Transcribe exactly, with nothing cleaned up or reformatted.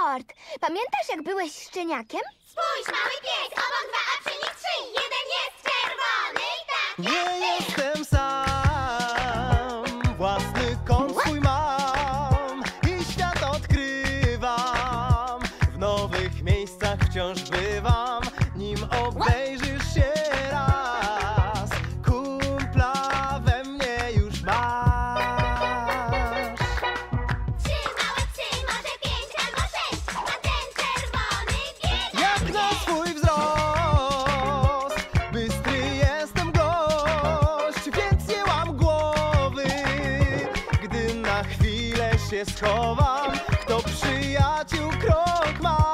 Sport! Pamiętasz, jak byłeś szczeniakiem? Spójrz, mały pies, obok dwa, a przy nich trzy. Jeden jest czerwony i tak Nie jak ty. jestem sam, własny kąt swój mam i świat odkrywam. W nowych miejscach wciąż bywam, nim obejrzysz się raz. Kumpla we mnie już masz. Trzy małe psy, może pięć albo sześć. A ten czerwony biega. Jak na swój wzrost, bystry jestem gość, więc nie łam głowy, gdy na chwilę się schowam. Kto przyjaciół krok ma,